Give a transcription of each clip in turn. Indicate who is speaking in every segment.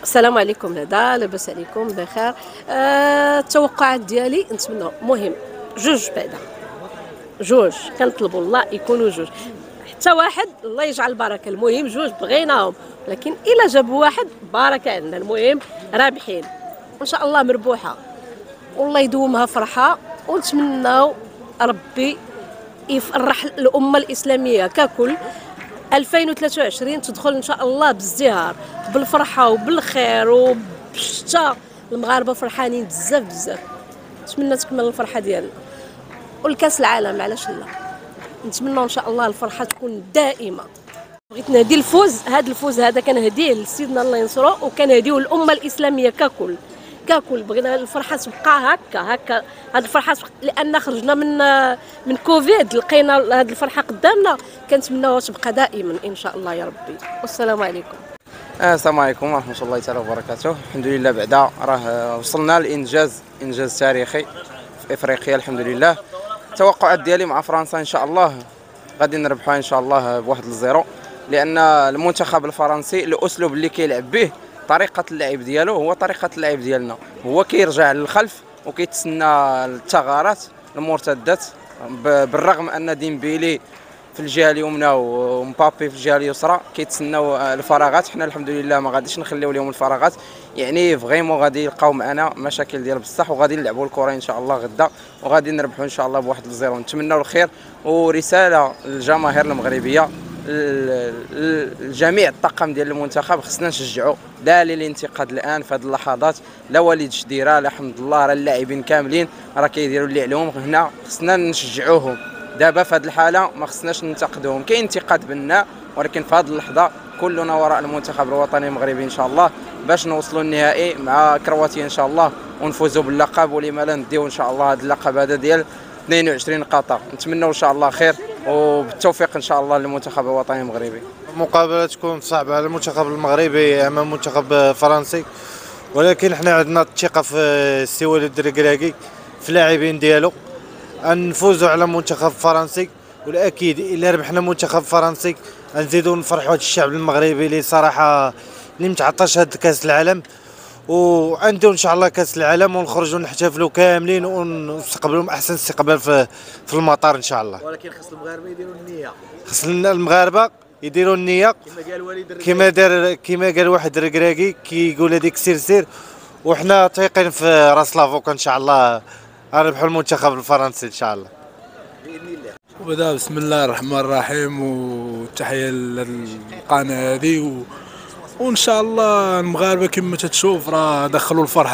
Speaker 1: السلام عليكم. ندى لاباس عليكم بخير. التوقعات ديالي نتمنى مهم جوج بعدا جوج، كنطلبوا الله يكونوا جوج، حتى واحد الله يجعل البركه. المهم جوج بغيناهم، لكن الا جابوا واحد بركه عندنا. المهم رابحين وان شاء الله مربوحه، والله يدومها فرحه. ونتمناو ربي يفرح الامه الاسلاميه ككل. 2023 تدخل ان شاء الله بالازدهار، بالفرحه وبالخير وبالشتاء. المغاربه فرحانين بزاف بزاف، نتمنى تكمل الفرحه ديالنا. والكاس العالم علاش لا، نتمنى ان شاء الله الفرحه تكون دائمه. بغيت نهدي الفوز، هذا الفوز هذا كنهديه لسيدنا الله ينصرو، وكنهديه الامه الاسلاميه ككل. بغينا الفرحه تبقى هكا هاد الفرحه، لان خرجنا من كوفيد لقينا هاد الفرحه قدامنا، كنتمناوها تبقى دائما ان شاء الله يا ربي. والسلام عليكم.
Speaker 2: السلام عليكم ورحمه الله تعالى وبركاته. الحمد لله بعدا راه وصلنا لانجاز تاريخي في افريقيا الحمد لله. التوقعات ديالي مع فرنسا ان شاء الله غادي نربحوها ان شاء الله بواحد الزيرو، لان المنتخب الفرنسي الاسلوب اللي كيلعب به، طريقه اللعب ديالو هو طريقه اللعب ديالنا، هو كيرجع للخلف وكيتسنى الثغرات المرتدات. بالرغم ان ديمبيلي في الجهه اليمنى ومبابي في الجهه اليسرى كيتسناو الفراغات، حنا الحمد لله ما غاديش نخليو لهم الفراغات. يعني فريمون غادي يلقاو معنا مشاكل ديال بصح، وغادي نلعبوا الكره ان شاء الله غدا، وغادي نربحوا ان شاء الله بواحد الزيرو. نتمناو الخير، ورساله للجماهير المغربيه، الجميع الطاقم ديال المنتخب خصنا نشجعوا، لا للانتقاد الان في هذه اللحظات، لا وليد شديره، لا حمد الله، راه اللاعبين كاملين راه كيديروا اللي عليهم. هنا خصنا نشجعوهم. دابا في هذه الحاله ما خصناش ننتقدوهم، كاين انتقاد بناء، ولكن في هذه اللحظه كلنا وراء المنتخب الوطني المغربي ان شاء الله، باش نوصلوا النهائي مع كرواتيا ان شاء الله ونفوزوا باللقب. ولما لا نديو ان شاء الله هذا اللقب هذا ديال 22 قطر. نتمنوا ان شاء الله خير وبالتوفيق ان شاء الله للمنتخب الوطني المغربي.
Speaker 3: مقابله تكون صعبه على المنتخب المغربي امام منتخب فرنسي، ولكن احنا عندنا الثقه في السي وليد الركراكي في اللاعبين ديالو ان نفوزوا على منتخب فرنسي. والاكيد الا ربحنا منتخب فرنسي نزيدوا نفرحوا هذا الشعب المغربي اللي صراحه اللي متعطش هذا كاس العالم، وعنده ان شاء الله كاس العالم ونخرجوا نحتفلوا كاملين ونستقبلوا احسن استقبال في المطار ان شاء الله.
Speaker 4: ولكن خص المغاربه يديروا النيه،
Speaker 3: خص المغاربه يديروا النيه
Speaker 4: كما قال وليد
Speaker 3: كما قال واحد الركراكي كيقول هذيك سير، وحنا تايقين في راس لافوك ان شاء الله نربحوا المنتخب الفرنسي ان شاء الله
Speaker 4: باذن الله.
Speaker 5: وبدا بسم الله الرحمن الرحيم، وتحيه للقناه هذه وان شاء الله المغاربه كما تتشوف راه دخلوا الفرحه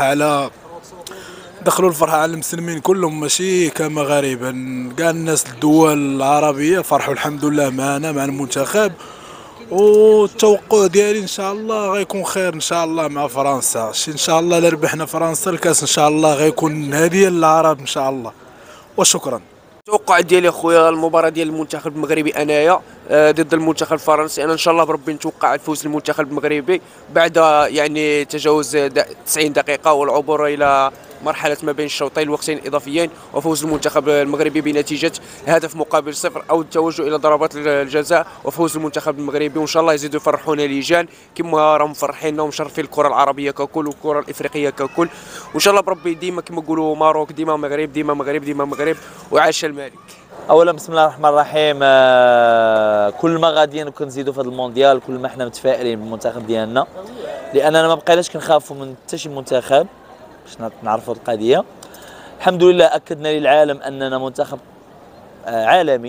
Speaker 5: على المسلمين كلهم، ماشي كمغاربه، كاع الناس الدول العربيه فرحوا الحمد لله معنا مع المنتخب. والتوقع ديالي ان شاء الله غيكون خير ان شاء الله مع فرنسا. ان شاء الله الا ربحنا فرنسا الكاس ان شاء الله غيكون هديه للعرب ان شاء الله. وشكرا.
Speaker 6: التوقع ديالي اخويا المباراه ديال المنتخب المغربي انايا ضد المنتخب الفرنسي، انا ان شاء الله بربي نتوقع الفوز للمنتخب المغربي بعد يعني تجاوز 90 دقيقه والعبور الى مرحله ما بين الشوطين الوقتين الاضافيين، وفوز المنتخب المغربي بنتيجه هدف مقابل صفر او التوجه الى ضربات الجزاء وفوز المنتخب المغربي. وان شاء الله يزيدوا يفرحونا لجان كما راهم مفرحيننا ومشرفين الكره العربيه ككل والكره الافريقيه ككل. وان شاء الله بربي ديما كما نقولوا ماروك ديما مغرب ديما مغرب ديما مغرب، وعاش الملك.
Speaker 7: اولا بسم الله الرحمن الرحيم. كل ما غاديين وكنزيدوا في هذا المونديال كل ما حنا متفائلين بالمنتخب ديالنا، لاننا ما بقيناش كنخافوا من حتى شي منتخب باش نعرفوا القضيه. الحمد لله اكدنا للعالم اننا منتخب عالمي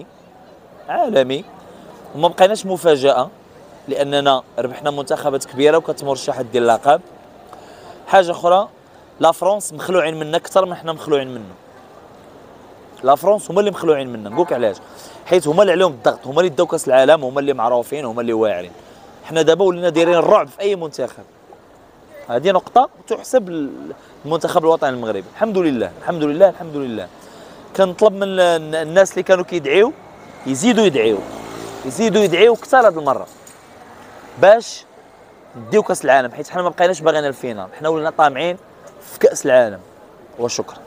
Speaker 7: وما بقيناش مفاجاه، لاننا ربحنا منتخبات كبيره وكتمرشحات ديال اللقب. حاجه اخرى، لا فرنسا مخلوعين منا اكثر من حنا مخلوعين منه. لا فرنسا هما اللي مخلوعين منا، نقولك علاش، حيت هما اللي عليهم الضغط، هما اللي داو كاس العالم، هما اللي معروفين، هما اللي واعرين. حنا دابا ولينا دايرين الرعب في اي منتخب. هذه نقطه تحسب للمنتخب الوطني المغربي. الحمد لله الحمد لله الحمد لله. كنطلب من الناس اللي كانوا كيدعيو يزيدوا يدعيو اكثر هذه المره باش نديو كاس العالم، حيت حنا ما بقيناش باغيين الفينال، حنا ولينا طامعين في كاس العالم. وشكرا.